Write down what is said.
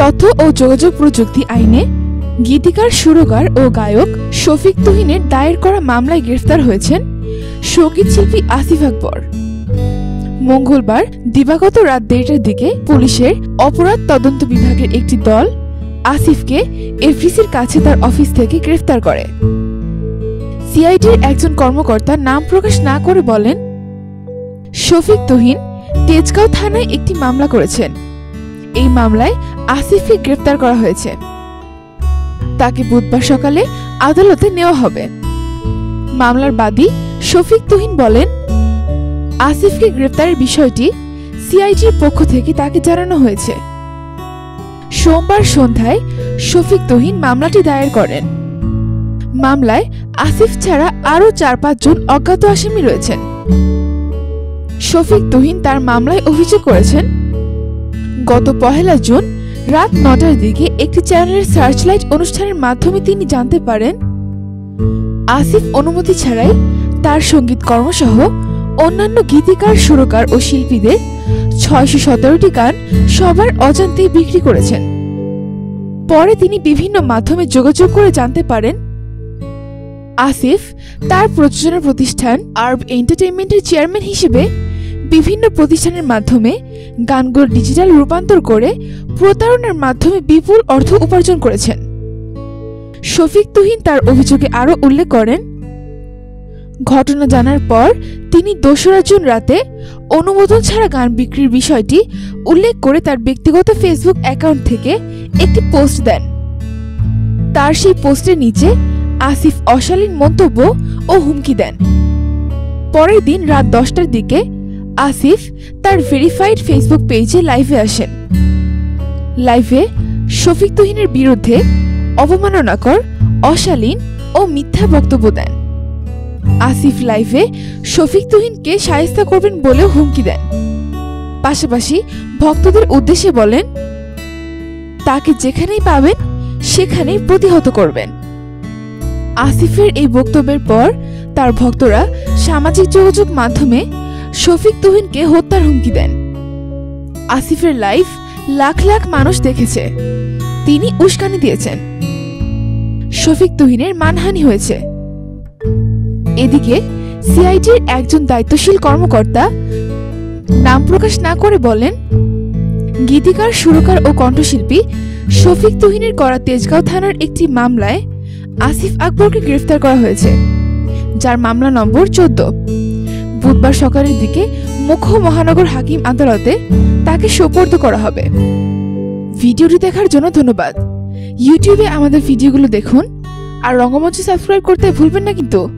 তথ্য ও যোগাযোগ প্রযুক্তি আইনে গীতিকার, সুরকার ও গায়ক শফিক তুহিনের দায়ের করা মামলায় গ্রেফতার হয়েছেন সঙ্গীত শিল্পী আসিফ আকবর। মঙ্গলবার দিবাগত রাত 1:30টার দিকে পুলিশের অপরাধ তদন্ত বিভাগের একটি দল আসিফকে এফডিসির কাছে তার অফিস থেকে গ্রেফতার করে। সিআইডির একজন কর্মকর্তা নাম প্রকাশ না করে বলেন, শফিক তুহিন তেজগাঁও থানায় একটি মামলা করেছেন। এই মামলায় আসিফকে গ্রেফতার করা হয়েছে। তাকে বুধবার সকালে আদালতে নেওয়া হবে। মামলার বাদী শফিক তুহিন বলেন, আসিফকে গ্রেফতারের বিষয়টি সিআইডির পক্ষ থেকে তাকে জানানো হয়েছে। সোমবার সন্ধ্যায় শফিক তুহিন মামলাটি দায়ের করেন। মামলায় আসিফ ছাড়া আরও 4-5 জন অজ্ঞাত আসামি রয়েছেন। শফিক তুহিন তার মামলায় অভিযোগ করেছেন, গত 1 জুন রাত 9টার দিকে একটি চ্যানেলের সার্চলাইট অনুষ্ঠানের মাধ্যমে তিনি জানতে পারেন আসিফ অনুমতি ছাড়াই তার সঙ্গীত কর্মসহ অন্যান্য গীতিকার, সুরকার ও শিল্পীদের 617টি গান সবার অজান্তেই বিক্রি করেছেন। পরে তিনি বিভিন্ন মাধ্যমে যোগাযোগ করে জানতে পারেন আসিফ তার প্রযোজনা প্রতিষ্ঠান আর্ব এন্টারটেইনমেন্টের চেয়ারম্যান হিসেবে বিভিন্ন প্রতিষ্ঠানের মাধ্যমে গানগুলো ডিজিটাল রূপান্তর করে প্রতারণার মাধ্যমে বিপুল অর্থ উপার্জন করেছেন। শফিক তুহিন তার অভিযোগে আরও উল্লেখ করেন, ঘটনা জানার পর তিনি 2রা জুন রাতে অনুমোদন ছাড়া গান বিক্রির বিষয়টি উল্লেখ করে তার ব্যক্তিগত ফেসবুক অ্যাকাউন্ট থেকে একটি পোস্ট দেন। তার সেই পোস্টের নিচে আসিফ অশালীন মন্তব্য ও হুমকি দেন। পরের দিন রাত 10টার দিকে আসিফ তার ভেরিফাইড ফেসবুক পেজে লাইভে আসেন। লাইভে শফিক তুহিনের বিরুদ্ধে অবমাননাকর, অশালীন ও মিথ্যা বক্তব্য দেন। আসিফ লাইভে শফিক তুহিনকে শায়েস্তা করবেন বলেও হুমকি দেন। পাশাপাশি ভক্তদের উদ্দেশ্যে বলেন, তাকে যেখানেই পাবেন সেখানেই প্রতিহত করবেন। আসিফের এই বক্তব্যের পর তার ভক্তরা সামাজিক যোগাযোগ মাধ্যমে শফিক তুহিনকে হত্যার হুমকি দেন। আসিফের লাইভ লাখ লাখ মানুষ দেখেছে। তিনি উস্কানি দিয়েছেন। শফিক তুহিনের মানহানি হয়েছে। এদিকে সিআইডির একজন দায়িত্বশীল কর্মকর্তা নাম প্রকাশ না করে বলেন, গীতিকার, সুরকার ও কণ্ঠশিল্পী শফিক তুহিনের করা তেজগাঁও থানার একটি মামলায় আসিফ আকবরকে গ্রেফতার করা হয়েছে, যার মামলা নম্বর 14। বুধবার সকালের দিকে মুখ্য মহানগর হাকিম আদালতে তাকে সোপর্দ করা হবে। ভিডিওটি দেখার জন্য ধন্যবাদ। ইউটিউবে আমাদের ভিডিওগুলো দেখুন আর রঙ্গমঞ্চ সাবস্ক্রাইব করতে ভুলবেন না কিন্তু।